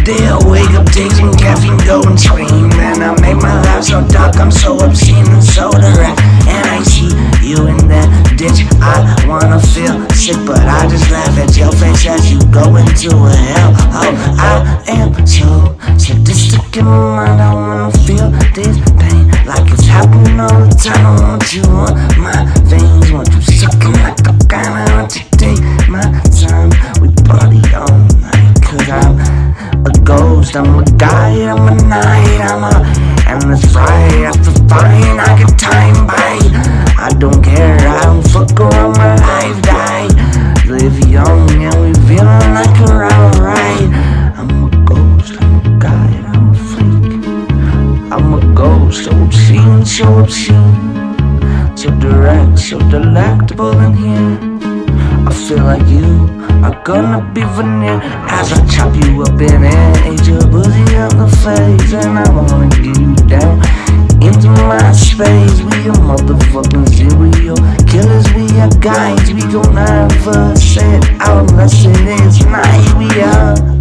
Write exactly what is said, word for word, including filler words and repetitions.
day I wake up tasting caffeine, go and scream. And I make my life so dark, I'm so obscene and so direct. And I see you in that ditch, I wanna feel sick, but I just laugh at your face as you go into a hell. Oh, I am so sadistic in my mind, I wanna feel this pain like it's happening all the time. I want you on my veins, want you sucking like cocaine. I want you to take my time, we party all night. Cause I'm a ghost, I'm a guy, I'm a night, I'm a, and it's right after fine, I get time by. I don't care, I don't fuck around, my life die. Live young and we feeling like we're alright. I'm a ghost, I'm a guy, I'm a freak. I'm a ghost, so obscene, so obscene, so direct, so delectable in here. I feel like you are gonna be veneer as I chop you up in air, eat your pussy up the face, and I wanna get you down into my space. We are motherfucking serial killers, we are guys. We don't ever say it out unless it is night. We are